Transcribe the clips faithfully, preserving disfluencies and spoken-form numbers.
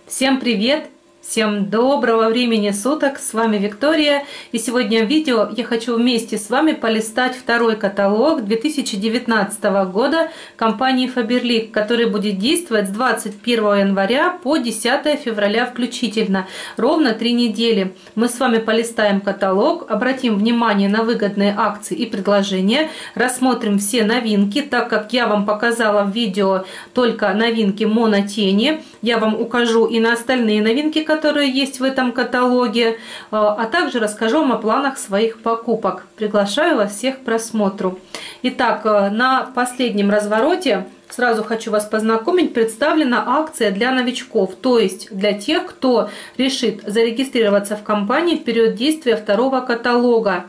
Всем привет! Всем доброго времени суток! С вами Виктория. И сегодня в видео я хочу вместе с вами полистать второй каталог две тысячи девятнадцатого года компании Faberlic, который будет действовать с двадцать первого января по десятое февраля включительно. Ровно три недели. Мы с вами полистаем каталог, обратим внимание на выгодные акции и предложения, рассмотрим все новинки, так как я вам показала в видео только новинки монотени. Я вам укажу и на остальные новинки, которые есть в этом каталоге, а также расскажу вам о планах своих покупок. Приглашаю вас всех к просмотру. Итак, на последнем развороте сразу хочу вас познакомить, представлена акция для новичков, то есть для тех, кто решит зарегистрироваться в компании в период действия второго каталога.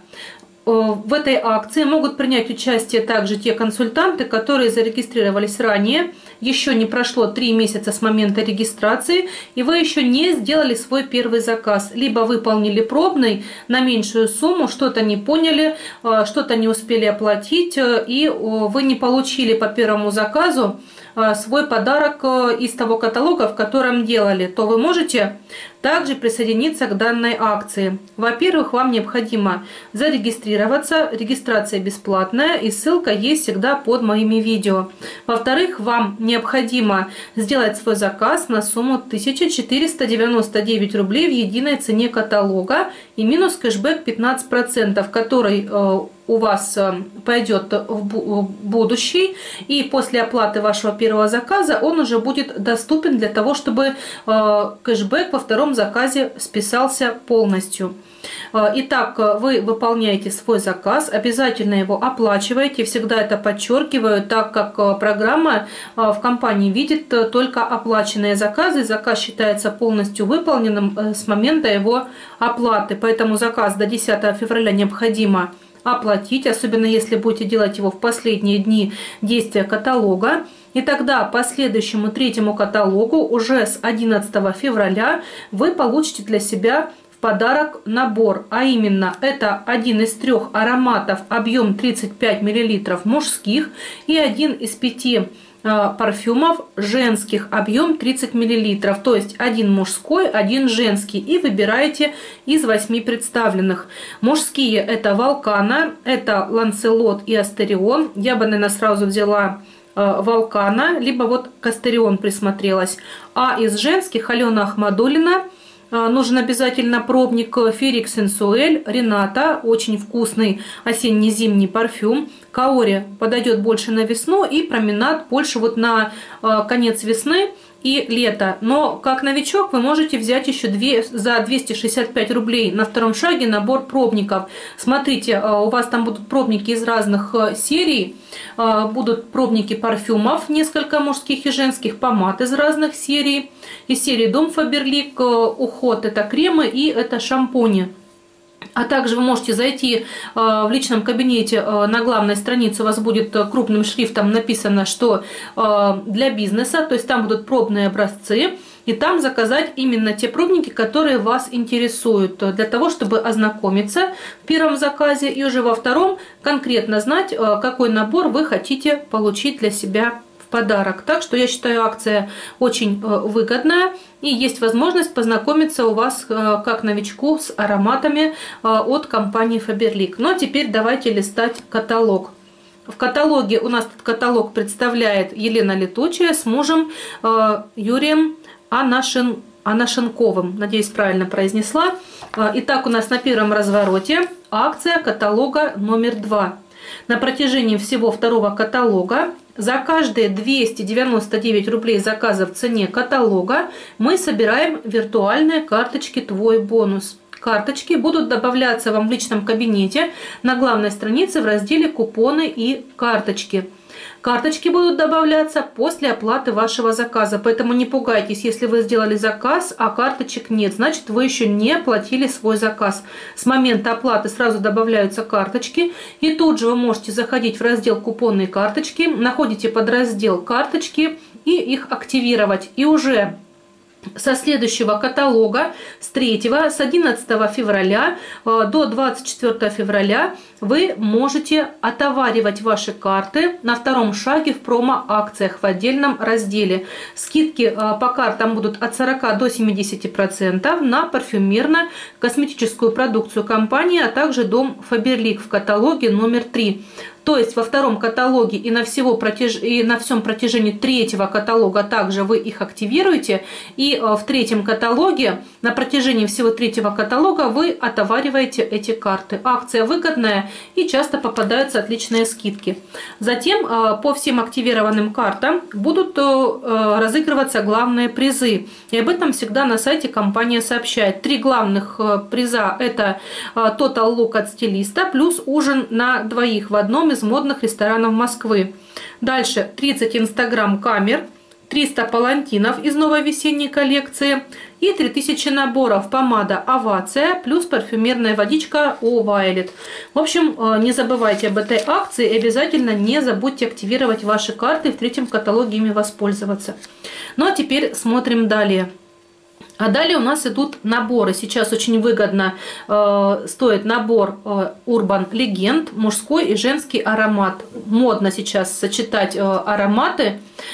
В этой акции могут принять участие также те консультанты, которые зарегистрировались ранее, еще не прошло три месяца с момента регистрации, и вы еще не сделали свой первый заказ, либо выполнили пробный на меньшую сумму, что-то не поняли, что-то не успели оплатить, и вы не получили по первому заказу свой подарок из того каталога, в котором делали, то вы можете также присоединиться к данной акции. Во-первых, вам необходимо зарегистрироваться, регистрация бесплатная и ссылка есть всегда под моими видео. Во-вторых, вам необходимо сделать свой заказ на сумму тысяча четыреста девяносто девять рублей в единой цене каталога и минус кэшбэк пятнадцать процентов, который у вас пойдет в будущий, и после оплаты вашего первого заказа он уже будет доступен для того, чтобы кэшбэк во втором заказе списался полностью. Итак, вы выполняете свой заказ, обязательно его оплачиваете, всегда это подчеркиваю, так как программа в компании видит только оплаченные заказы, заказ считается полностью выполненным с момента его оплаты, поэтому заказ до десятого февраля необходимо оплатить, особенно если будете делать его в последние дни действия каталога. И тогда по следующему третьему каталогу уже с одиннадцатого февраля вы получите для себя в подарок набор, а именно это один из трех ароматов, объем тридцать пять миллилитров мужских, и один из пяти парфюмов женских, объем тридцать миллилитров, то есть один мужской, один женский, и выбираете из восьми представленных. Мужские это Волкана, это Ланселот и Астерион. Я бы, наверное, сразу взяла Волкана, либо вот к Астерион присмотрелась. А из женских Алена Ахмадулина. Нужен обязательно пробник Ферик Сенсуэль, Рената, очень вкусный осенне-зимний парфюм. Каори подойдет больше на весну, и Променад больше вот на конец весны и лето. Но как новичок вы можете взять еще две, за двести шестьдесят пять рублей на втором шаге набор пробников. Смотрите, у вас там будут пробники из разных серий, будут пробники парфюмов, несколько мужских и женских, помад из разных серий. Из серии Дом Faberlic, уход это кремы и это шампуни. А также вы можете зайти в личном кабинете, на главной странице у вас будет крупным шрифтом написано, что для бизнеса, то есть там будут пробные образцы, и там заказать именно те пробники, которые вас интересуют, для того, чтобы ознакомиться в первом заказе и уже во втором конкретно знать, какой набор вы хотите получить для себя подарок. Так что я считаю, акция очень выгодная, и есть возможность познакомиться у вас как новичку с ароматами от компании Faberlic. Но теперь давайте листать каталог. В каталоге у нас этот каталог представляет Елена Летучая с мужем Юрием Анашин, Анашенковым. Надеюсь, правильно произнесла. Итак, у нас на первом развороте акция каталога номер два. На протяжении всего второго каталога за каждые двести девяносто девять рублей заказа в цене каталога мы собираем виртуальные карточки «Твой бонус». Карточки будут добавляться вам в личном кабинете на главной странице в разделе «Купоны и карточки». Карточки будут добавляться после оплаты вашего заказа, поэтому не пугайтесь, если вы сделали заказ, а карточек нет, значит вы еще не оплатили свой заказ. С момента оплаты сразу добавляются карточки, и тут же вы можете заходить в раздел «Купонные карточки», находите подраздел «Карточки» и их активировать. И уже со следующего каталога, с третьего, с одиннадцатого февраля до двадцать четвёртого февраля вы можете отоваривать ваши карты на втором шаге в промо-акциях в отдельном разделе. Скидки по картам будут от сорока до семидесяти процентов на парфюмерно-косметическую продукцию компании, а также дом Faberlic в каталоге номер три. То есть во втором каталоге и на, всего протяж... и на всем протяжении третьего каталога также вы их активируете. И в третьем каталоге, на протяжении всего третьего каталога вы отовариваете эти карты. Акция выгодная и часто попадаются отличные скидки. Затем по всем активированным картам будут разыгрываться главные призы. И об этом всегда на сайте компания сообщает. Три главных приза – это Total Look от стилиста плюс ужин на двоих в одном из модных ресторанов Москвы. Дальше тридцать инстаграм-камер, триста палантинов из новой весенней коллекции и три тысячи наборов помада «Овация» плюс парфюмерная водичка «О Violet». В общем, не забывайте об этой акции и обязательно не забудьте активировать ваши карты в третьем каталоге, ими воспользоваться. Ну а теперь смотрим далее. А далее у нас идут наборы. Сейчас очень выгодно э, стоит набор э, Urban Legend, мужской и женский аромат. Модно сейчас сочетать э, ароматы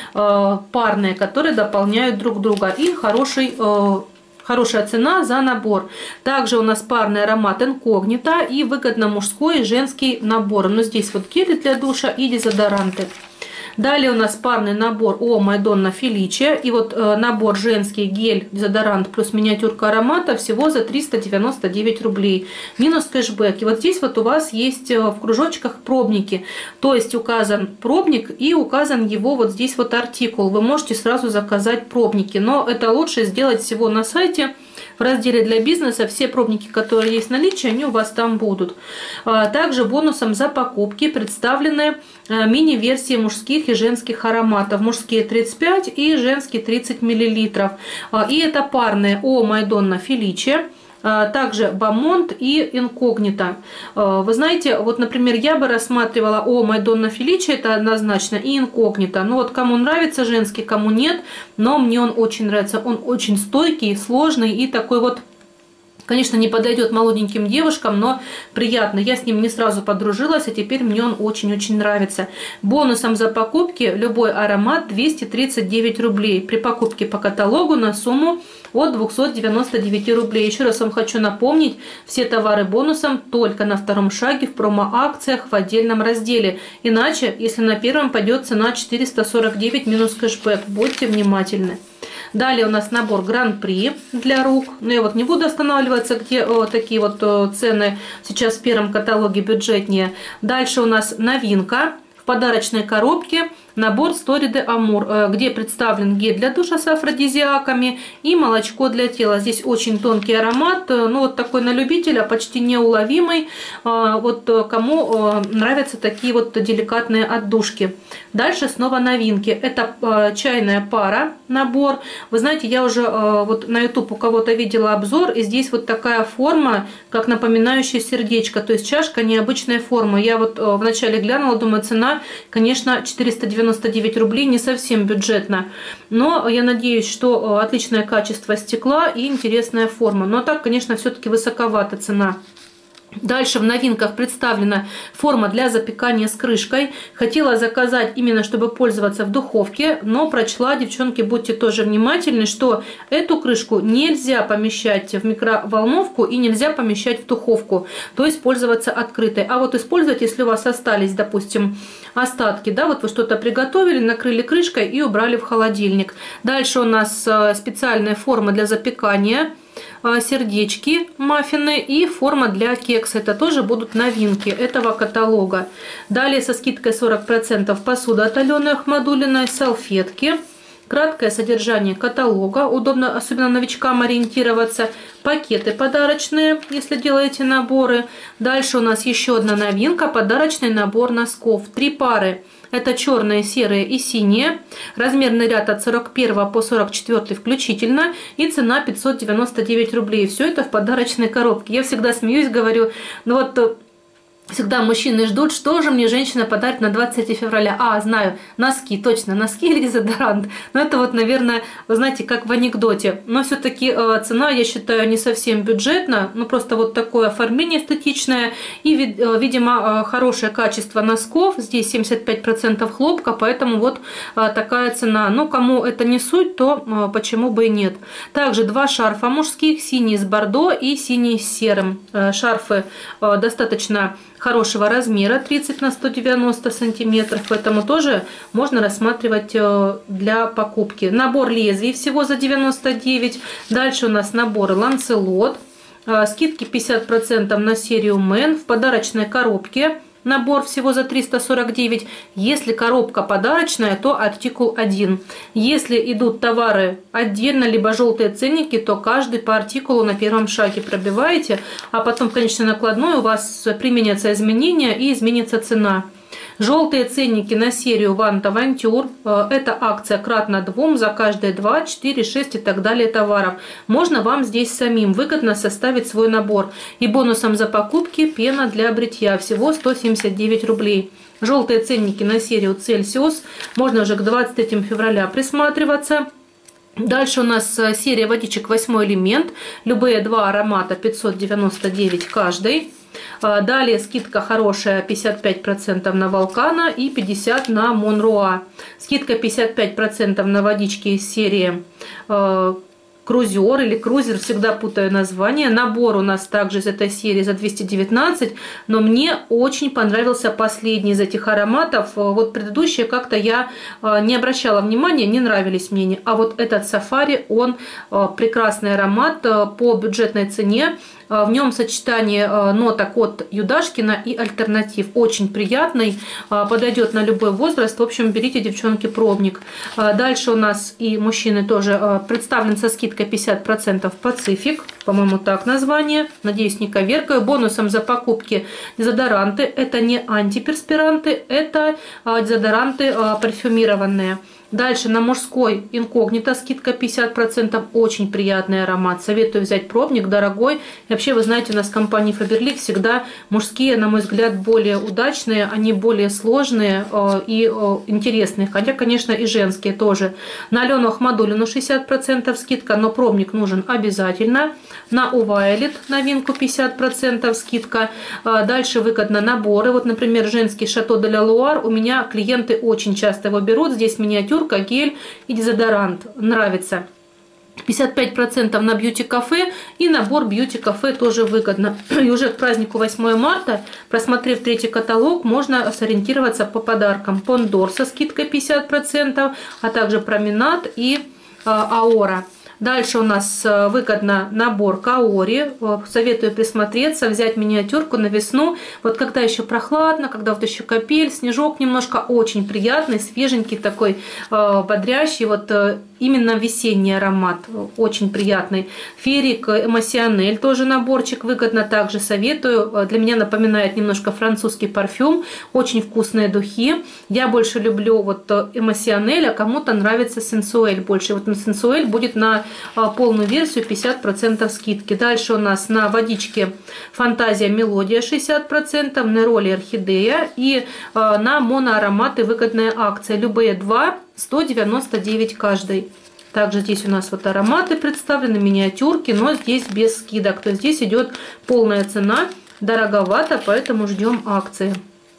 э, парные, которые дополняют друг друга. И хороший, э, хорошая цена за набор. Также у нас парный аромат Инкогнито и выгодно мужской и женский набор. Но здесь вот гели для душа и дезодоранты. Далее у нас парный набор О Madonna Felice. И вот э, набор женский гель, дезодорант плюс миниатюрка аромата всего за триста девяносто девять рублей. Минус кэшбэк. И вот здесь вот у вас есть э, в кружочках пробники. То есть указан пробник и указан его вот здесь вот артикул. Вы можете сразу заказать пробники. Но это лучше сделать всего на сайте. В разделе для бизнеса все пробники, которые есть в наличии, они у вас там будут. Также бонусом за покупки представлены мини-версии мужских и женских ароматов. Мужские тридцать пять и женские тридцать миллилитров. И это парные О Madonna Felice. Также Бамонт и Инкогнито. Вы знаете, вот, например, я бы рассматривала О Madonna Felice, это однозначно, и Инкогнито. Ну вот кому нравится женский, кому нет, но мне он очень нравится. Он очень стойкий, сложный и такой вот, конечно, не подойдет молоденьким девушкам, но приятно. Я с ним не сразу подружилась, а теперь мне он очень-очень нравится. Бонусом за покупки любой аромат двести тридцать девять рублей. При покупке по каталогу на сумму от двухсот девяноста девяти рублей. Еще раз вам хочу напомнить, все товары бонусом только на втором шаге в промо-акциях в отдельном разделе. Иначе, если на первом пойдет цена четыреста сорок девять минус кэшбэк, будьте внимательны. Далее у нас набор Гран-при для рук. Но я вот не буду останавливаться, где о, такие вот о, цены сейчас в первом каталоге бюджетнее. Дальше у нас новинка в подарочной коробке. Набор Story de Amour, где представлен гель для душа с афродизиаками и молочко для тела. Здесь очень тонкий аромат, ну вот такой на любителя, почти неуловимый. Вот кому нравятся такие вот деликатные отдушки. Дальше снова новинки. Это чайная пара набор. Вы знаете, я уже вот на YouTube у кого-то видела обзор, и здесь вот такая форма, как напоминающая сердечко. То есть чашка необычная форма. Я вот вначале глянула, думаю, цена, конечно, четыреста девяносто девять рублей, не совсем бюджетно, но я надеюсь, что отличное качество стекла и интересная форма. Но так, конечно, все-таки высоковата цена. Дальше в новинках представлена форма для запекания с крышкой. Хотела заказать именно, чтобы пользоваться в духовке, но прочла, девчонки, будьте тоже внимательны, что эту крышку нельзя помещать в микроволновку и нельзя помещать в духовку, то есть пользоваться открытой. А вот использовать, если у вас остались, допустим, остатки, да, вот вы что-то приготовили, накрыли крышкой и убрали в холодильник. Дальше у нас специальная форма для запекания, сердечки, маффины и форма для кекса. Это тоже будут новинки этого каталога. Далее со скидкой сорок процентов посуда от Алены Ахмадулиной, салфетки. Краткое содержание каталога. Удобно, особенно новичкам, ориентироваться. Пакеты подарочные, если делаете наборы. Дальше у нас еще одна новинка. Подарочный набор носков. Три пары. Это черные, серые и синие. Размерный ряд от сорок первого по сорок четвёртый включительно. И цена пятьсот девяносто девять рублей. Все это в подарочной коробке. Я всегда смеюсь, говорю, ну вот Всегда мужчины ждут, что же мне женщина подарит на двадцать третье февраля. А, знаю, носки, точно, носки или дезодорант. Но это вот, наверное, вы знаете, как в анекдоте. Но все-таки э, цена, я считаю, не совсем бюджетна. Ну, просто вот такое оформление эстетичное. И, э, видимо, э, хорошее качество носков. Здесь семьдесят пять процентов хлопка, поэтому вот э, такая цена. Но кому это не суть, то э, почему бы и нет. Также два шарфа мужских, синий с бордо и синий с серым. Э, шарфы э, достаточно хорошего размера, тридцать на сто девяносто сантиметров, поэтому тоже можно рассматривать для покупки. Набор лезвий всего за девяносто девять. Дальше у нас набор Ланцелот, скидки пятьдесят процентов на серию Мэн в подарочной коробке. Набор всего за триста сорок девять. Если коробка подарочная, то артикул один. Если идут товары отдельно, либо желтые ценники, то каждый по артикулу на первом шаге пробиваете, а потом в конечной накладной у вас применятся изменения и изменится цена. Желтые ценники на серию Вант Авантюр. Это акция кратно двум за каждые два, четыре, шесть и так далее товаров. Можно вам здесь самим выгодно составить свой набор. И бонусом за покупки пена для бритья. Всего сто семьдесят девять рублей. Желтые ценники на серию Цельсиус. Можно уже к двадцать третьему февраля присматриваться. Дальше у нас серия водичек восьмой элемент. Любые два аромата пятьсот девяносто девять каждый. Далее скидка хорошая, пятьдесят пять процентов на Волкана и пятьдесят процентов на Монруа. Скидка пятьдесят пять процентов на водички из серии э, Крузер или Крузер, всегда путаю название. Набор у нас также из этой серии за двести девятнадцать, но мне очень понравился последний из этих ароматов. Вот предыдущие как-то я не обращала внимания, не нравились мне. А вот этот Сафари, он прекрасный аромат по бюджетной цене. В нем сочетание ноток от Юдашкина и альтернатив. Очень приятный, подойдет на любой возраст. В общем, берите, девчонки, пробник. Дальше у нас и мужчины тоже представлен со скидкой пятьдесят процентов Пацифик. По-моему, так название. Надеюсь, не коверкаю. Бонусом за покупки дезодоранты. Это не антиперспиранты, это дезодоранты парфюмированные. Дальше на мужской инкогнито скидка пятьдесят процентов. Очень приятный аромат. Советую взять пробник, дорогой. И вообще, вы знаете, у нас в компании Faberlic всегда мужские, на мой взгляд, более удачные. Они более сложные э, и э, интересные. Хотя, конечно, и женские тоже. На Алену Ахмадулину шестьдесят процентов скидка, но пробник нужен обязательно. На Увайлет новинку пятьдесят процентов скидка. Э, дальше выгодно наборы. Вот, например, женский Шато де ла Луар. У меня клиенты очень часто его берут. Здесь миниатюр, гель и дезодорант. Нравится. пятьдесят пять процентов на Beauty Cafe, и набор Beauty Cafe тоже выгодно. И уже к празднику восьмого марта, просмотрев третий каталог, можно сориентироваться по подаркам. Пондор со скидкой пятьдесят процентов, а также Променад и э, Аора. Дальше у нас выгодно набор Каори. Советую присмотреться, взять миниатюрку на весну. Вот когда еще прохладно, когда вот еще капель, снежок немножко, очень приятный, свеженький такой, бодрящий. Вот именно весенний аромат, очень приятный. Ферик Эмоционель, тоже наборчик, выгодно также советую. Для меня напоминает немножко французский парфюм. Очень вкусные духи. Я больше люблю вот Эмоционель, а кому-то нравится Сенсуэль больше. Вот на Сенсуэль будет на полную версию пятьдесят процентов скидки. Дальше у нас на водичке Фантазия Мелодия шестьдесят процентов, Нероли Орхидея, и на моноароматы выгодная акция. Любые два сто девяносто девять каждый. Также здесь у нас вот ароматы представлены, миниатюрки, но здесь без скидок. То есть здесь идет полная цена, дороговато, поэтому ждем акции.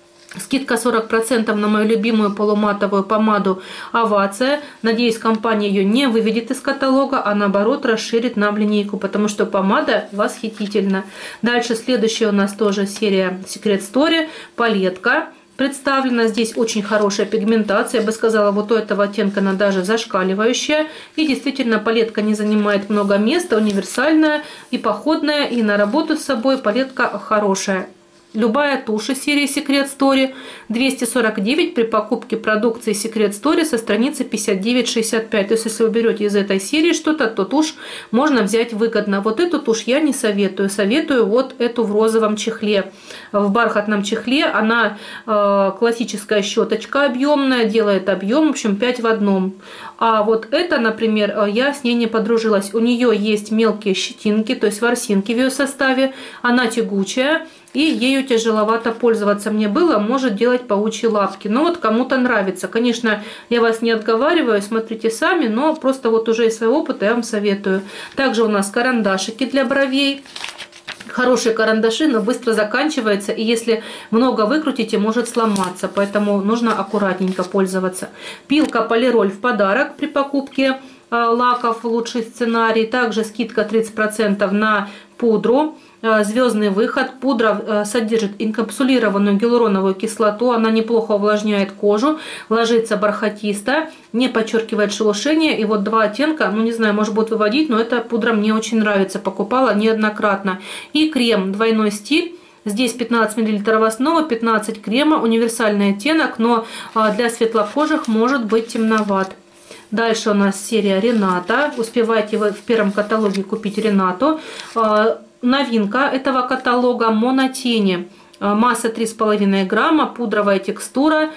Скидка сорок процентов на мою любимую полуматовую помаду Овация. Надеюсь, компания ее не выведет из каталога, а наоборот расширит нам линейку, потому что помада восхитительна. Дальше следующая у нас тоже серия Secret Story. Палетка представлена. Здесь очень хорошая пигментация. Я бы сказала, вот у этого оттенка она даже зашкаливающая. И действительно, палетка не занимает много места, универсальная и походная, и на работу с собой палетка хорошая. Любая тушь из серии Secret Story двести сорок девять при покупке продукции Secret Story со страницы пятьдесят девять шестьдесят пять. То есть, если вы берете из этой серии что-то, то тушь можно взять выгодно. Вот эту тушь я не советую. Советую вот эту в розовом чехле. В бархатном чехле она э, классическая щеточка объемная, делает объем, в общем, пять в одном. А вот это, например, я с ней не подружилась. У нее есть мелкие щетинки, то есть ворсинки в ее составе. Она тягучая. и ею тяжеловато пользоваться мне было, может делать паучьи лапки. Но вот кому-то нравится. Конечно, я вас не отговариваю, смотрите сами, но просто вот уже из своего опыта я вам советую. Также у нас карандашики для бровей. Хорошие карандаши, но быстро заканчивается, и если много выкрутите, может сломаться, поэтому нужно аккуратненько пользоваться. Пилка Полироль в подарок при покупке лаков, лучший сценарий. Также скидка тридцать процентов на пудру. Звездный выход. Пудра содержит инкапсулированную гиалуроновую кислоту. Она неплохо увлажняет кожу, ложится бархатисто, не подчеркивает шелушение. И вот два оттенка, ну не знаю, может будет выводить, но эта пудра мне очень нравится. Покупала неоднократно. И крем двойной стиль. Здесь пятнадцать миллилитров основы, пятнадцать крема, универсальный оттенок, но для светлокожих может быть темноват. Дальше у нас серия Рената. Успевайте вы в первом каталоге купить Ренату. Новинка этого каталога — монотени. Масса три с половиной грамма, пудровая текстура,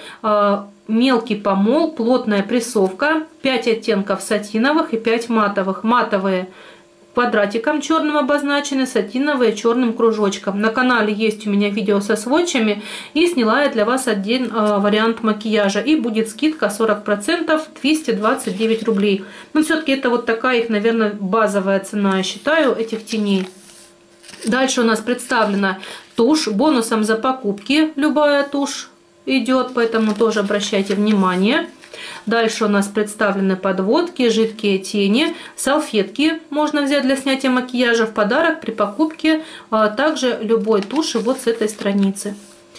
мелкий помол, плотная прессовка, пять оттенков сатиновых и пять матовых. Матовые квадратиком черным обозначены, сатиновые черным кружочком. На канале есть у меня видео со сводчами, и сняла я для вас один э, вариант макияжа. И будет скидка сорок процентов, двести двадцать девять рублей. Но все-таки это вот такая их, наверное, базовая цена, я считаю, этих теней. Дальше у нас представлена тушь. Бонусом за покупки любая тушь идет, поэтому тоже обращайте внимание. Дальше у нас представлены подводки, жидкие тени, салфетки можно взять для снятия макияжа в подарок при покупке, а также любой туши вот с этой страницы.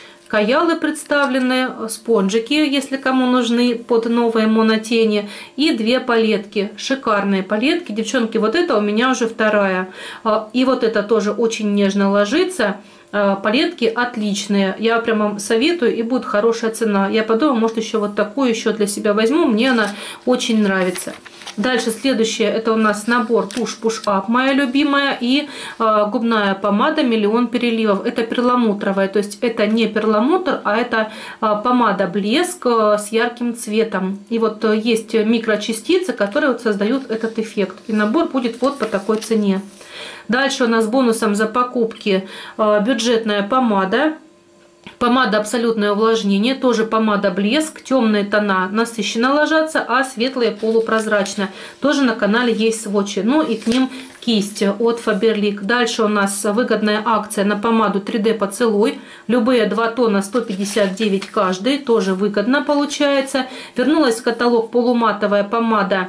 Каялы представлены, спонжики, если кому нужны, под новые монотени, и две палетки, шикарные палетки. Девчонки, вот это у меня уже вторая, и вот это тоже очень нежно ложится. Палетки отличные, я прям вам советую, и будет хорошая цена. Я подумала, может еще вот такую еще для себя возьму, мне она очень нравится. Дальше следующее, это у нас набор тушь Push Up, моя любимая, и э, губная помада Миллион переливов. Это перламутровая, то есть это не перламутр, а это э, помада блеск э, с ярким цветом. И вот э, есть микрочастицы, которые вот создают этот эффект. И набор будет вот по такой цене. Дальше у нас бонусом за покупки э, бюджетная помада. Помада абсолютное увлажнение, тоже помада блеск, темные тона насыщенно ложатся, а светлые полупрозрачно. Тоже на канале есть сводчи. Ну и к ним кисть от Faberlic. Дальше у нас выгодная акция на помаду три дэ поцелуй. Любые два тона сто пятьдесят девять каждый, тоже выгодно получается. Вернулась в каталог полуматовая помада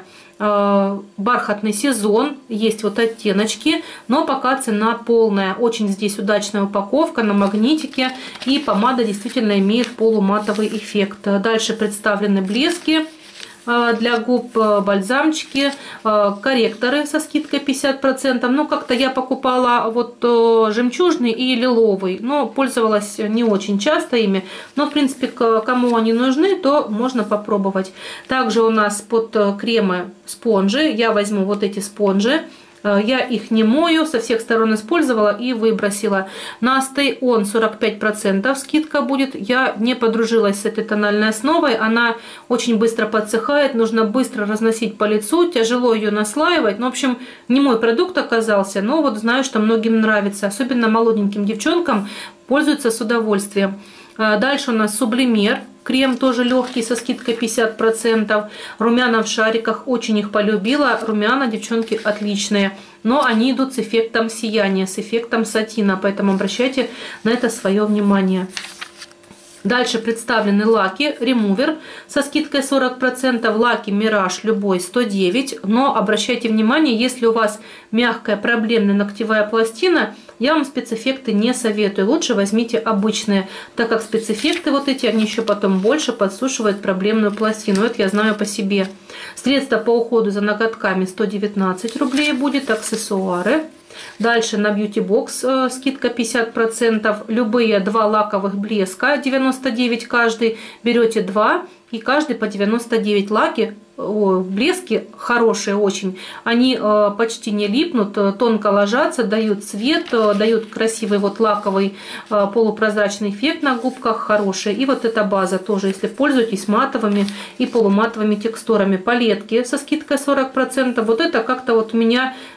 бархатный сезон, есть вот оттеночки, но пока цена полная. Очень здесь удачная упаковка на магнитике, и помада действительно имеет полуматовый эффект. Дальше представлены блески для губ, бальзамчики, корректоры со скидкой пятьдесят процентов. Но как-то я покупала вот жемчужный и лиловый, но пользовалась не очень часто ими. Но в принципе, кому они нужны, то можно попробовать. Также у нас под кремы спонжи. Я возьму вот эти спонжи. Я их не мою, со всех сторон использовала и выбросила. На Stay On сорок пять процентов скидка будет. Я не подружилась с этой тональной основой. Она очень быстро подсыхает, нужно быстро разносить по лицу, тяжело ее наслаивать. Ну, в общем, не мой продукт оказался, но вот знаю, что многим нравится. Особенно молоденьким девчонкам пользуются с удовольствием. Дальше у нас Сублимер. Крем тоже легкий, со скидкой пятьдесят процентов. Румяна в шариках, очень их полюбила. Румяна, девчонки, отличные. Но они идут с эффектом сияния, с эффектом сатина. Поэтому обращайте на это свое внимание. Дальше представлены лаки. Ремувер со скидкой сорок процентов. Лаки Мираж любой сто девять. Но обращайте внимание, если у вас мягкая проблемная ногтевая пластина, я вам спецэффекты не советую. Лучше возьмите обычные, так как спецэффекты вот эти, они еще потом больше подсушивают проблемную пластину. Это я знаю по себе. Средства по уходу за ноготками сто девятнадцать рублей будет. Аксессуары. Дальше на Beauty Box э, скидка пятьдесят процентов. Любые два лаковых блеска девяносто девять каждый. Берете два и каждый по девяносто девять. Лаки, о, блески хорошие очень. Они э, почти не липнут, э, тонко ложатся, дают цвет, э, дают красивый вот лаковый э, полупрозрачный эффект на губках, хороший. И вот эта база тоже, если пользуетесь матовыми и полуматовыми текстурами. Палетки со скидкой сорок процентов. Вот это как-то вот у меня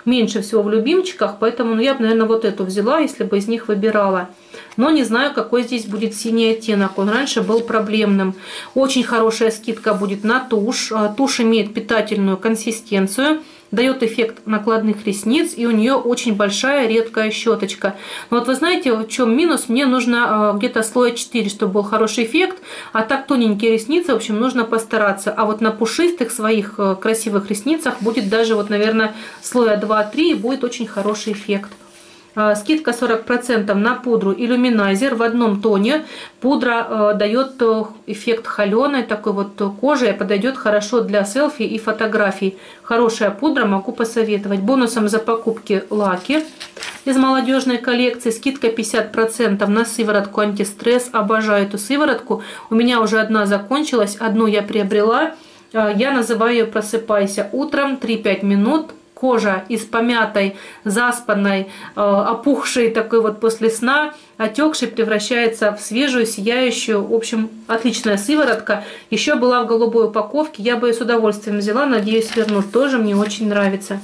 меньше всего в любимчиках, поэтому ну, я бы, наверное, вот эту взяла, если бы из них выбирала. Но не знаю, какой здесь будет синий оттенок. Он раньше был проблемным. Очень хорошая скидка будет на тушь. Тушь имеет питательную консистенцию, дает эффект накладных ресниц, и у нее очень большая редкая щеточка. Но вот вы знаете, в чем минус? Мне нужно где-то слоя четыре, чтобы был хороший эффект, а так тоненькие ресницы, в общем, нужно постараться. А вот на пушистых своих красивых ресницах будет даже, вот, наверное, слоя два-три, и будет очень хороший эффект. Скидка сорок процентов на пудру Illuminizer в одном тоне. Пудра э, дает эффект холеной такой вот кожи, подойдет хорошо для селфи и фотографий. Хорошая пудра, могу посоветовать. Бонусом за покупки лаки из молодежной коллекции. Скидка пятьдесят процентов на сыворотку антистресс. Обожаю эту сыворотку. У меня уже одна закончилась, одну я приобрела. Я называю ее «Просыпайся утром», три-пять минут. Кожа из помятой, заспанной, опухшей такой вот после сна, отекшей, превращается в свежую, сияющую. В общем, отличная сыворотка. Еще была в голубой упаковке. Я бы ее с удовольствием взяла. Надеюсь, вернут. Тоже мне очень нравится.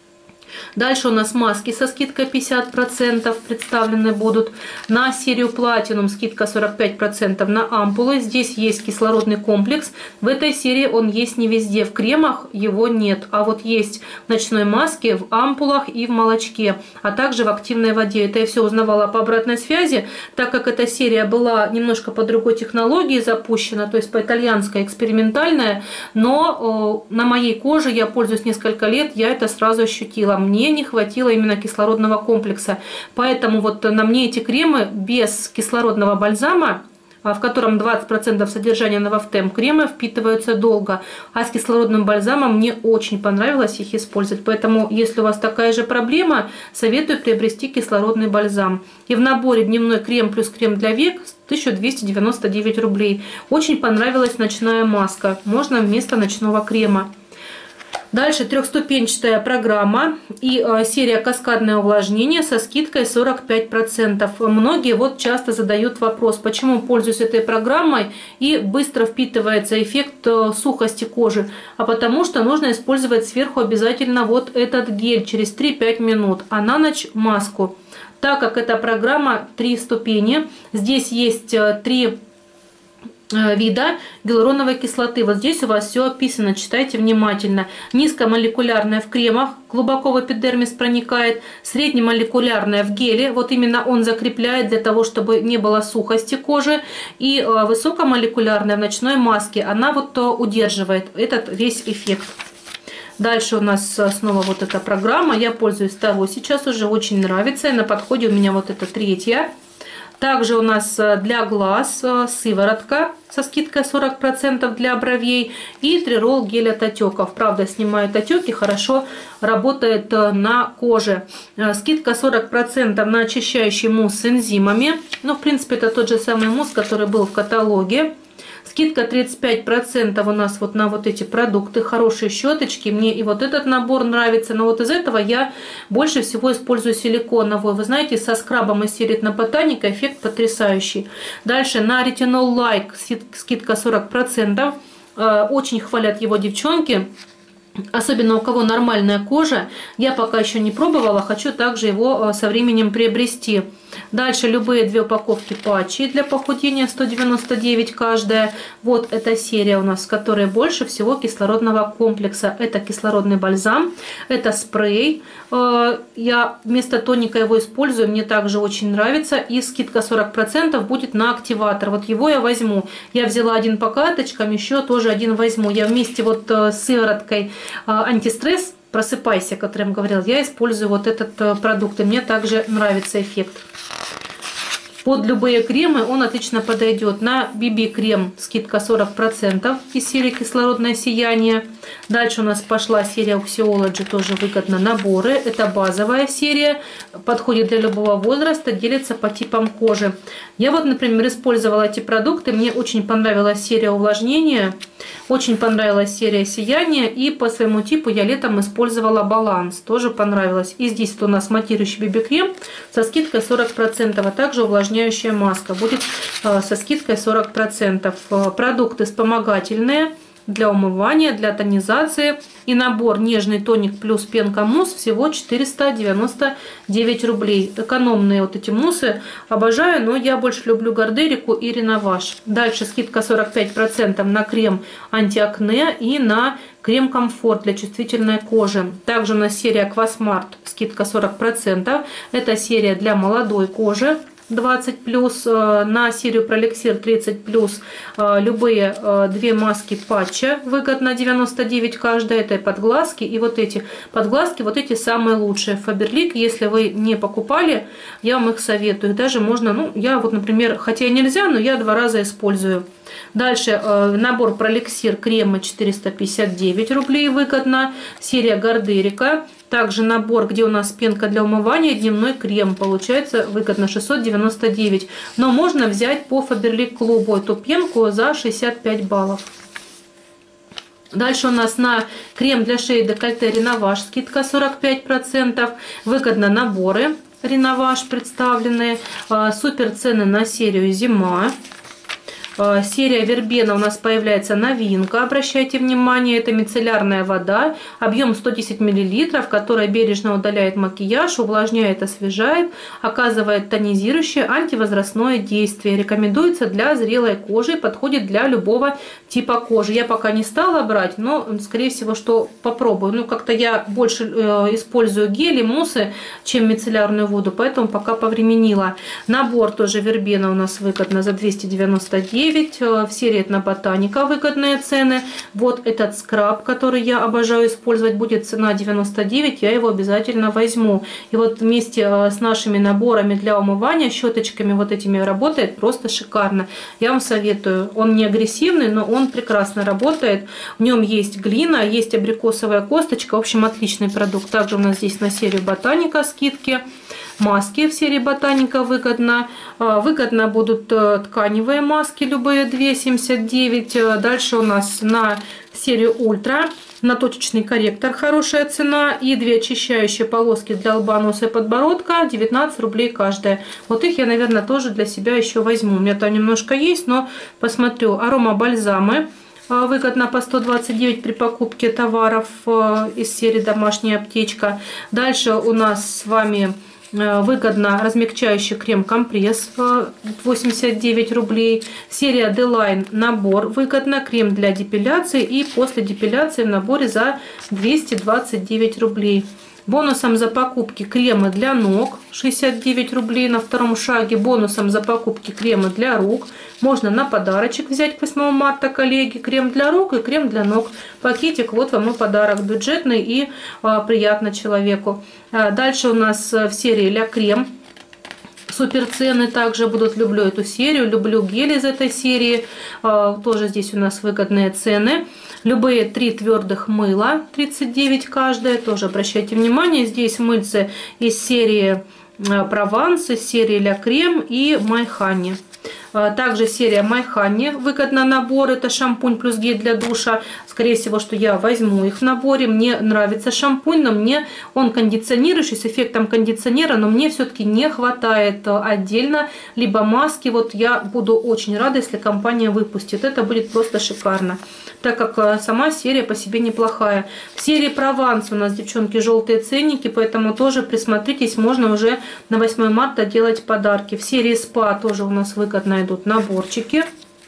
Дальше у нас маски со скидкой пятьдесят процентов представлены будут. На серию Platinum скидка сорок пять процентов на ампулы. Здесь есть кислородный комплекс. В этой серии он есть не везде. В кремах его нет. А вот есть в ночной маске, в ампулах и в молочке. А также в активной воде. Это я все узнавала по обратной связи. Так как эта серия была немножко по другой технологии запущена, то есть по итальянской, экспериментальная. Но э, на моей коже я пользуюсь несколько лет. Я это сразу ощутила. Мне не хватило именно кислородного комплекса. Поэтому вот на мне эти кремы без кислородного бальзама, в котором двадцать процентов содержания новофтем, кремы впитываются долго. А с кислородным бальзамом мне очень понравилось их использовать. Поэтому, если у вас такая же проблема, советую приобрести кислородный бальзам. И в наборе дневной крем плюс крем для век тысяча двести девяносто девять рублей. Очень понравилась ночная маска. Можно вместо ночного крема. Дальше трехступенчатая программа и э, серия «Каскадное увлажнение» со скидкой сорок пять процентов. Многие вот часто задают вопрос, почему пользуюсь этой программой и быстро впитывается эффект э, сухости кожи. А потому что нужно использовать сверху обязательно вот этот гель через три-пять минут, а на ночь маску. Так как эта программа три ступени, здесь есть э, три вида гиалуроновой кислоты. Вот здесь у вас все описано, читайте внимательно. Низкомолекулярная в кремах, глубоко в эпидермис проникает. Среднемолекулярная в геле, вот именно он закрепляет для того, чтобы не было сухости кожи. И высокомолекулярная в ночной маске, она вот удерживает этот весь эффект. Дальше у нас снова вот эта программа. Я пользуюсь второй сейчас уже, очень нравится. И на подходе у меня вот эта третья. Также у нас для глаз сыворотка со скидкой сорок процентов для бровей и трирол гель от отеков. Правда, снимает отеки, хорошо работает на коже. Скидка сорок процентов на очищающий мусс с энзимами. Ну, в принципе, это тот же самый мусс, который был в каталоге. Скидка тридцать пять процентов у нас вот на вот эти продукты. Хорошие щеточки. Мне и вот этот набор нравится. Но вот из этого я больше всего использую силиконовую. Вы знаете, со скрабом из серии Этно Ботаника эффект потрясающий. Дальше на ретинол лайк скидка сорок процентов. Очень хвалят его девчонки. Особенно у кого нормальная кожа. Я пока еще не пробовала. Хочу также его со временем приобрести. Дальше любые две упаковки патчи для похудения, сто девяносто девять каждая. Вот эта серия у нас, в которой больше всего кислородного комплекса. Это кислородный бальзам, это спрей. Я вместо тоника его использую, мне также очень нравится. И скидка сорок процентов будет на активатор. Вот его я возьму. Я взяла один по карточкам, еще тоже один возьму. Я вместе вот с сывороткой антистресс «Просыпайся», о котором говорил, я использую вот этот продукт. И мне также нравится эффект. Под любые кремы он отлично подойдет. На би би-крем скидка сорок процентов из серии «Кислородное сияние». Дальше у нас пошла серия Oxyology, тоже выгодно наборы. Это базовая серия, подходит для любого возраста, делится по типам кожи. Я вот, например, использовала эти продукты. Мне очень понравилась серия увлажнения, очень понравилась серия сияния. И по своему типу я летом использовала баланс, тоже понравилось. И здесь вот у нас матирующий би би-крем со скидкой сорок процентов, а также увлажняющая маска будет со скидкой сорок процентов. Продукты вспомогательные. для умывания, для тонизации. И набор нежный тоник плюс пенка мусс всего четыреста девяносто девять рублей. Экономные вот эти муссы обожаю, но я больше люблю Гардерику и Реноваж. Дальше скидка сорок пять процентов на крем антиакне и на крем комфорт для чувствительной кожи. Также у нас серия Аквасмарт, скидка сорок процентов. Это серия для молодой кожи. двадцать плюс, на серию Пролексир тридцать плюс любые две маски патча выгодно девяносто девять каждая, это подглазки, и вот эти подглазки, вот эти самые лучшие Faberlic. Если вы не покупали, я вам их советую. Даже можно, ну я вот, например, хотя и нельзя, но я два раза использую. Дальше набор Пролексир кремы четыреста пятьдесят девять рублей выгодно, серия Гардерика. Также набор, где у нас пенка для умывания, дневной крем, получается выгодно шестьсот девяносто девять. Но можно взять по Faberlic клубу эту пенку за шестьдесят пять баллов. Дальше у нас на крем для шеи декольте Реноваж скидка сорок пять процентов. Выгодно наборы Реноваж представленные. Супер цены на серию Зима. Серия Вербена у нас появляется новинка, обращайте внимание, это мицеллярная вода, объем сто десять миллилитров, которая бережно удаляет макияж, увлажняет, освежает, оказывает тонизирующее антивозрастное действие. Рекомендуется для зрелой кожи, подходит для любого типа кожи. Я пока не стала брать, но скорее всего, что попробую. Ну, как-то я больше э, использую гели, муссы, чем мицеллярную воду, поэтому пока повременила. Набор тоже Вербена у нас выгодно за двести девяносто девять. В серии Этноботаника выгодные цены. Вот этот скраб, который я обожаю использовать, будет цена девяносто девять. Я его обязательно возьму. И вот вместе с нашими наборами для умывания, щеточками вот этими работает просто шикарно. Я вам советую. Он не агрессивный, но он прекрасно работает. В нем есть глина, есть абрикосовая косточка. В общем, отличный продукт. Также у нас здесь на серию Ботаника скидки. Маски в серии Ботаника выгодно. Выгодно будут тканевые маски, любые две семьдесят девять. Дальше у нас на серию Ультра на точечный корректор хорошая цена. И две очищающие полоски для лба, носа и подбородка девятнадцать рублей каждая. Вот их я, наверное, тоже для себя еще возьму. У меня там немножко есть, но посмотрю. Арома бальзамы. Выгодно по сто двадцать девять при покупке товаров из серии Домашняя аптечка. Дальше у нас с вами выгодно размягчающий крем-компресс восемьдесят девять рублей. Серия D-Line набор выгодно. Крем для депиляции и после депиляции в наборе за двести двадцать девять рублей. Бонусом за покупки кремы для ног шестьдесят девять рублей. На втором шаге бонусом за покупки кремы для рук. Можно на подарочек взять к восьмому марта, коллеги. Крем для рук и крем для ног. Пакетик, вот вам и подарок. Бюджетный и а, приятно человеку. А дальше у нас в серии Ля Крем. Супер цены также будут. Люблю эту серию. Люблю гели из этой серии. А, тоже здесь у нас выгодные цены. Любые три твердых мыла, тридцать девять каждая. Тоже обращайте внимание. Здесь мыльцы из серии Прованс, из серии Ля Крем и Майхани. Также серия Майхани, выгодно набор, это шампунь плюс гель для душа. Скорее всего, что я возьму их в наборе. Мне нравится шампунь, но мне он кондиционирующий, с эффектом кондиционера, но мне все-таки не хватает отдельно либо маски. Вот я буду очень рада, если компания выпустит. Это будет просто шикарно, так как сама серия по себе неплохая. В серии Прованс у нас, девчонки, желтые ценники, поэтому тоже присмотритесь, можно уже на восьмое марта делать подарки. В серии Спа тоже у нас выгодно идут наборчики.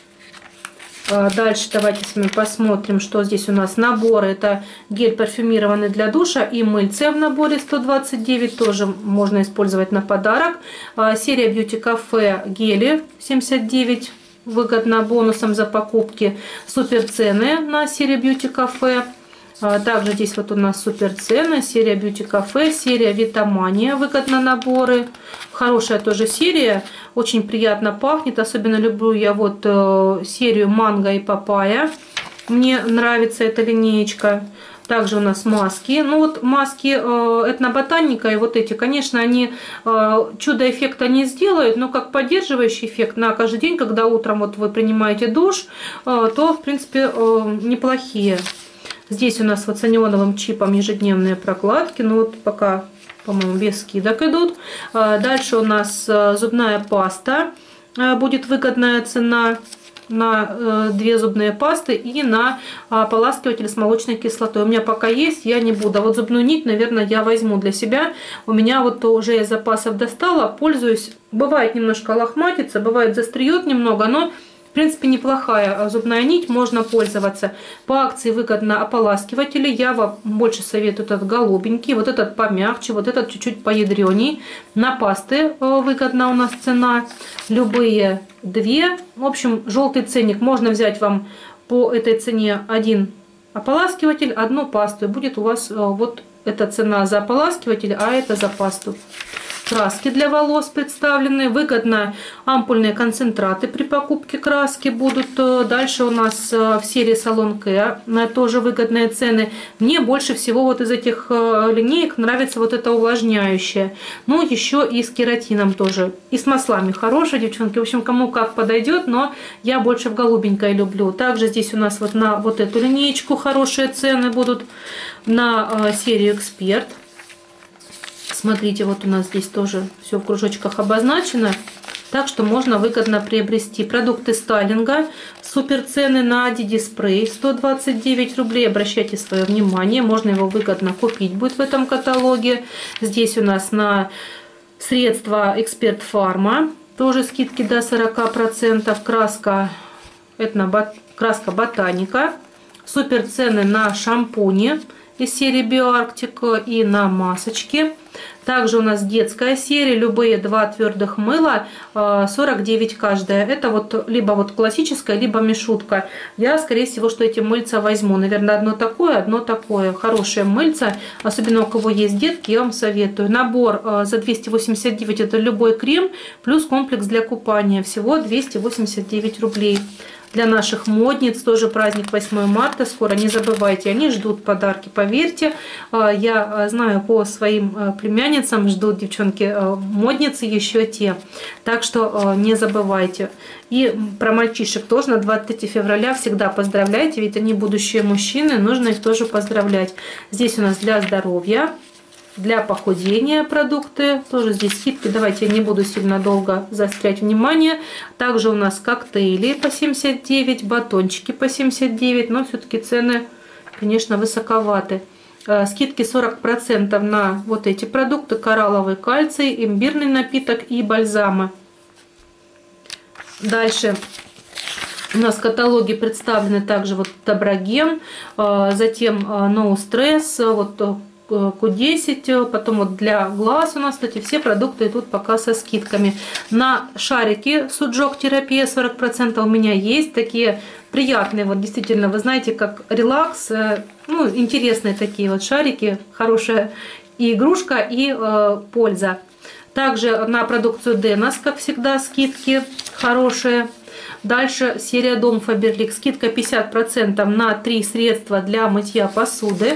Дальше давайте с вами посмотрим, что здесь у нас. Наборы. Это гель парфюмированный для душа и мыльце в наборе сто двадцать девять. Тоже можно использовать на подарок. Серия Beauty Cafe гели семьдесят девять. Выгодно бонусом за покупки. Супер цены на серии Beauty Cafe. Также здесь вот у нас супер цены. Серия Beauty Cafe, серия Витамания. Выгодно наборы. Хорошая тоже серия. Очень приятно пахнет. Особенно люблю я вот э, серию Манго и Папайя. Мне нравится эта линеечка. Также у нас маски. Ну вот маски э, Этноботаника и вот эти, конечно, они э, чудо-эффекта не сделают, но как поддерживающий эффект на каждый день, когда утром вот вы принимаете душ, э, то в принципе э, неплохие. Здесь у нас вот с анионовым чипом ежедневные прокладки. Ну вот пока, по-моему, без скидок идут. Дальше у нас зубная паста. Будет выгодная цена. на две зубные пасты и на ополаскиватель с молочной кислотой. У меня пока есть, я не буду. А вот зубную нить, наверное, я возьму для себя. У меня вот уже из запасов достала, пользуюсь. Бывает немножко лохматится, бывает застреет немного, но в принципе неплохая зубная нить, можно пользоваться. По акции выгодно ополаскиватели. Я вам больше советую этот голубенький, вот этот помягче, вот этот чуть-чуть поядреней. На пасты выгодна у нас цена. Любые две. В общем, желтый ценник. Можно взять вам по этой цене один ополаскиватель, одну пасту. И будет у вас вот эта цена за ополаскиватель, а это за пасту. Краски для волос представлены. Выгодно ампульные концентраты при покупке краски будут. Дальше у нас в серии Salon Care тоже выгодные цены. Мне больше всего вот из этих линеек нравится вот это увлажняющее. Ну, еще и с кератином тоже. И с маслами хорошие, девчонки. В общем, кому как подойдет, но я больше в голубенькой люблю. Также здесь у нас вот на вот эту линеечку хорошие цены будут. На серию Эксперт. Смотрите, вот у нас здесь тоже все в кружочках обозначено. Так что можно выгодно приобрести. Продукты стайлинга. Супер цены на Ди-Ди-спрей. сто двадцать девять рублей. Обращайте свое внимание. Можно его выгодно купить будет в этом каталоге. Здесь у нас на средства Эксперт Фарма. Тоже скидки до сорока процентов. Краска, это краска Ботаника. Супер цены на шампуни из серии Биоарктик и на масочки. Также у нас детская серия, любые два твердых мыла, сорок девять каждая. Это вот либо вот классическая, либо мишутка. Я, скорее всего, что эти мыльца возьму. Наверное, одно такое, одно такое. Хорошее мыльца, особенно у кого есть детки, я вам советую. Набор за двести восемьдесят девять, это любой крем, плюс комплекс для купания. Всего двести восемьдесят девять рублей. Для наших модниц тоже праздник восьмое марта. Скоро, не забывайте, они ждут подарки, поверьте. Я знаю по своим племянницам, ждут девчонки модницы еще те. Так что не забывайте. И про мальчишек тоже на двадцать третье февраля всегда поздравляйте, ведь они будущие мужчины, нужно их тоже поздравлять. Здесь у нас для здоровья. Для похудения продукты, тоже здесь скидки, давайте я не буду сильно долго заострять внимание. Также у нас коктейли по семьдесят девять, батончики по семьдесят девять, но все-таки цены, конечно, высоковаты. Скидки сорок процентов на вот эти продукты: коралловый кальций, имбирный напиток и бальзамы. Дальше у нас в каталоге представлены также вот Доброген, затем No Stress, вот ку десять, потом вот для глаз у нас, кстати, все продукты идут пока со скидками. На шарики Суджок терапия сорок процентов у меня есть, такие приятные, вот действительно, вы знаете, как релакс, ну, интересные такие вот шарики, хорошая и игрушка, и э, польза. Также на продукцию Денос, как всегда, скидки хорошие. Дальше серия Дом Фаберлик, скидка пятьдесят процентов на три средства для мытья посуды.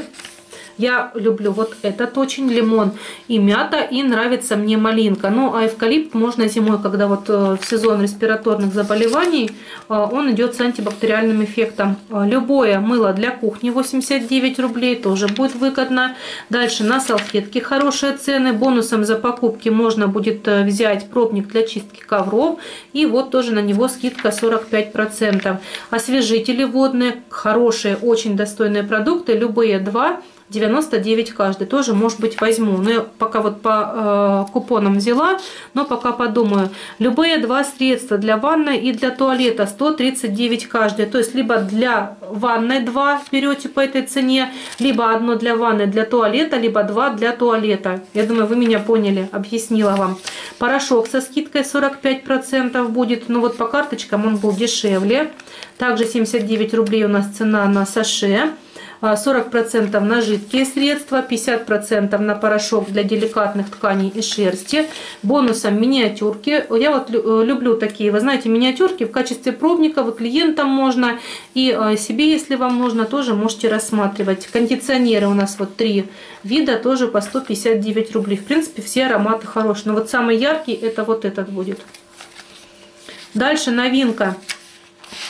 Я люблю вот этот очень, лимон и мята, и нравится мне малинка. Ну, а эвкалипт можно зимой, когда вот в сезон респираторных заболеваний, он идет с антибактериальным эффектом. Любое мыло для кухни восемьдесят девять рублей, тоже будет выгодно. Дальше на салфетки хорошие цены. Бонусом за покупки можно будет взять пробник для чистки ковров. И вот тоже на него скидка сорок пять процентов. Освежители водные, хорошие, очень достойные продукты. Любые два. девяносто девять каждый, тоже, может быть, возьму. Но я пока вот по э, купонам взяла, но пока подумаю. Любые два средства для ванной и для туалета сто тридцать девять каждый. То есть либо для ванной два берете по этой цене, либо одно для ванны, для туалета, либо два для туалета. Я думаю, вы меня поняли, объяснила вам. Порошок со скидкой сорок пять процентов будет, но вот по карточкам он был дешевле. Также семьдесят девять рублей у нас цена на саше. сорок процентов на жидкие средства, пятьдесят процентов на порошок для деликатных тканей и шерсти. Бонусом миниатюрки. Я вот люблю такие, вы знаете, миниатюрки в качестве пробников, и клиентам можно, и себе, если вам нужно, тоже можете рассматривать. Кондиционеры у нас вот три вида, тоже по сто пятьдесят девять рублей. В принципе, все ароматы хорошие. Но вот самый яркий это вот этот будет. Дальше новинка.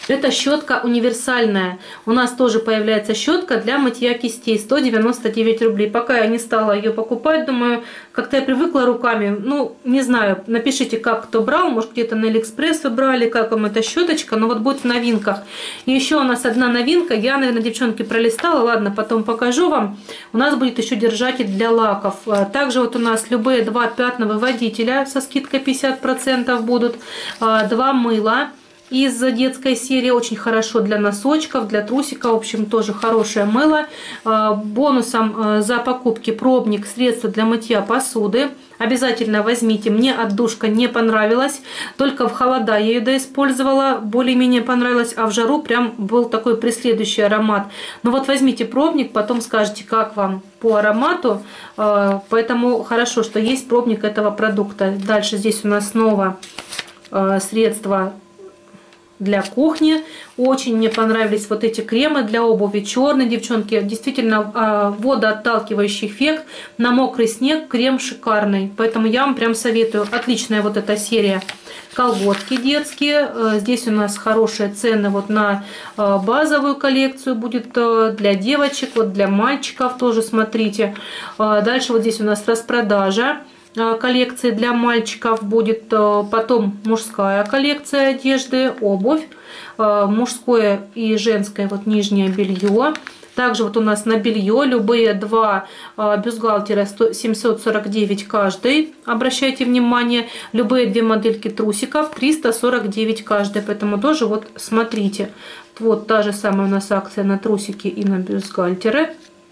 Это щетка универсальная. У нас тоже появляется щетка для мытья кистей. сто девяносто девять рублей. Пока я не стала ее покупать, думаю, как-то я привыкла руками. Ну, не знаю, напишите, как кто брал. Может, где-то на Алиэкспресс вы брали, как вам эта щеточка. Но вот будет в новинках. И еще у нас одна новинка. Я, наверное, девчонки, пролистала. Ладно, потом покажу вам. У нас будет еще держатель для лаков. Также вот у нас любые два пятновыводителя со скидкой пятьдесят процентов будут. Два мыла из детской серии, очень хорошо для носочков, для трусика, в общем, тоже хорошее мыло. Бонусом за покупки пробник средства для мытья посуды. Обязательно возьмите, мне отдушка не понравилась, только в холода я ее доиспользовала, более-менее понравилась, а в жару прям был такой преследующий аромат. Но вот возьмите пробник, потом скажете, как вам по аромату, поэтому хорошо, что есть пробник этого продукта. Дальше здесь у нас снова средства для кухни. Очень мне понравились вот эти кремы для обуви. Черные, девчонки. Действительно водоотталкивающий эффект. На мокрый снег крем шикарный. Поэтому я вам прям советую. Отличная вот эта серия. Колготки детские. Здесь у нас хорошие цены вот на базовую коллекцию. Будет для девочек, вот для мальчиков тоже смотрите. Дальше вот здесь у нас распродажа коллекции для мальчиков будет, потом мужская коллекция одежды, обувь, мужское и женское вот нижнее белье. Также вот у нас на белье любые два бюстгальтера семьсот сорок девять каждый, обращайте внимание, любые две модельки трусиков триста сорок девять каждый, поэтому тоже вот смотрите. Вот та же самая у нас акция на трусики и на бюстгальтеры.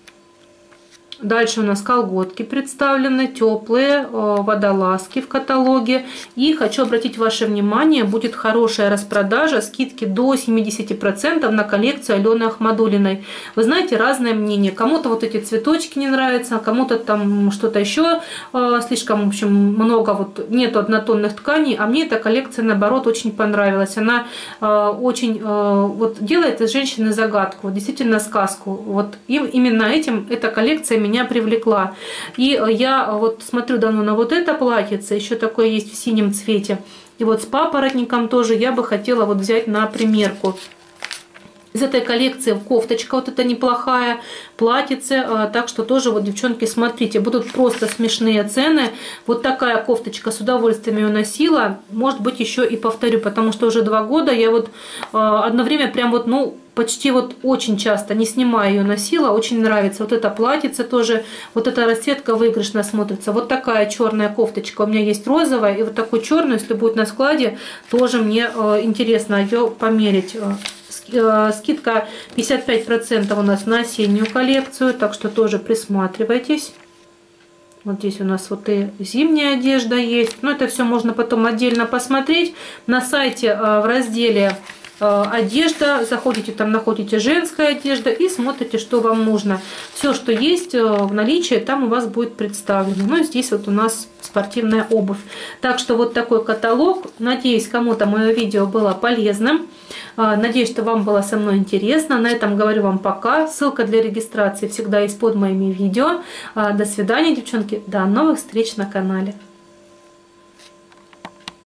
Дальше у нас колготки представлены, теплые, водолазки в каталоге. И хочу обратить ваше внимание, будет хорошая распродажа, скидки до семидесяти процентов на коллекцию Алены Ахмадуллиной. Вы знаете, разное мнение. Кому-то вот эти цветочки не нравятся, кому-то там что-то еще слишком, в общем, много, вот нету однотонных тканей. А мне эта коллекция, наоборот, очень понравилась. Она очень вот делает из женщины загадку, вот, действительно сказку. Вот и именно этим эта коллекция меня меня привлекла. И я вот смотрю давно на вот это платьице, еще такое есть в синем цвете. И вот с папоротником тоже я бы хотела вот взять на примерку. Из этой коллекции кофточка вот эта неплохая, платьице, так что тоже вот, девчонки, смотрите, будут просто смешные цены. Вот такая кофточка, с удовольствием ее носила, может быть, еще и повторю, потому что уже два года я вот одно время прям вот, ну, почти вот очень часто, не снимая ее, носила, очень нравится. Вот это платьице тоже, вот эта расцветка выигрышно смотрится. Вот такая черная кофточка у меня есть розовая, и вот такую черную, если будет на складе, тоже мне интересно ее померить. Скидка пятьдесят пять процентов у нас на осеннюю коллекцию, так что тоже присматривайтесь. Вот здесь у нас вот и зимняя одежда есть. Но это все можно потом отдельно посмотреть. На сайте в разделе одежда, заходите, там находите женская одежда и смотрите, что вам нужно. Все, что есть в наличии, там у вас будет представлено. Ну и здесь вот у нас спортивная обувь. Так что вот такой каталог. Надеюсь, кому-то мое видео было полезным. Надеюсь, что вам было со мной интересно. На этом говорю вам пока. Ссылка для регистрации всегда есть под моими видео. До свидания, девчонки. До новых встреч на канале.